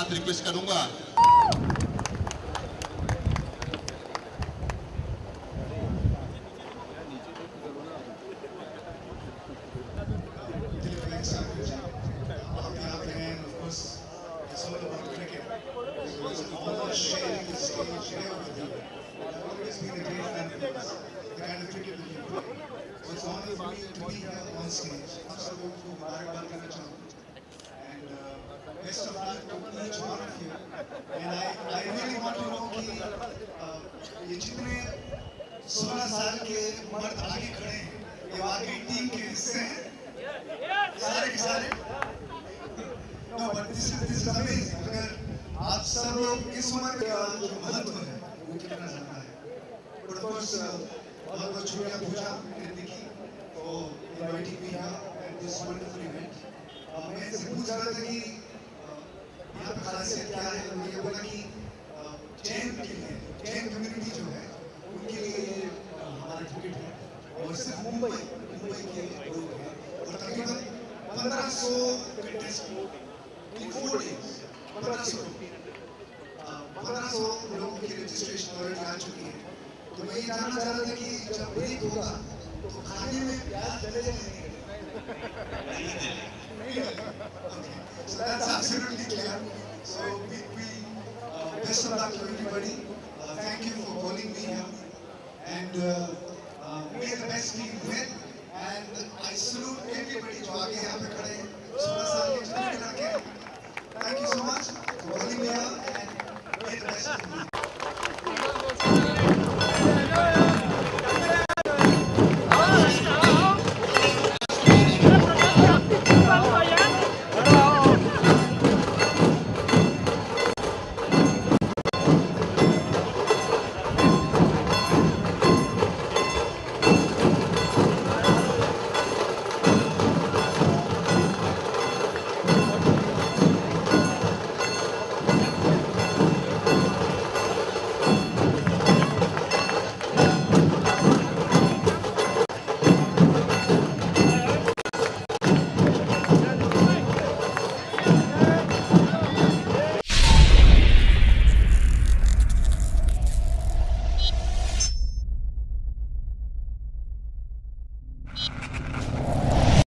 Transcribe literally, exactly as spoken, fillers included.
साथ रिक्वेस्ट करूंगा best of luck to each one of you. And I, I really want to know कि ये जितने सोलह साल के मर्द आगे खड़े हैं, ये वाकई टीम के हिस्से हैं, सारे के सारे. No, but this is this is amazing. अगर आप सब लोग इस उम्र का जो महत्व है, वो कितना ज़्यादा है. But of course, बहुत बहुत शुक्रिया पूजा निकी for inviting me here at this wonderful event. मैं इनसे पूछ रहा था कि यहाँ पे खासियत क्या है, तो ये बोला कि जैन के लिए, जैन कम्युनिटी जो है, उनके लिए ये हमारा टिकट है, और सिर्फ मुंबई, मुंबई के लोग हैं, और तकरीबन पंद्रह सौ कंटेस्टेंट इन फोर डेज, पंद्रह सौ पंद्रह सौ लोगों की रजिस्ट्रेशन ऑलरेडी आ चुकी है. तो मैं ये जानना चाह रहा था कि जब ब्रेक होगा, तो खाने में प्याज डलेगा नहीं? Okay, so that's absolutely clear. So we, we uh, best of luck to everybody. Uh, thank you for calling me here, and uh, uh, may the best team win. And I salute everybody जो आगे यहाँ पे खड़े हैं, सोलह साल के जितने भी लड़के हैं. Thank you so much for calling me here, and may the best team win.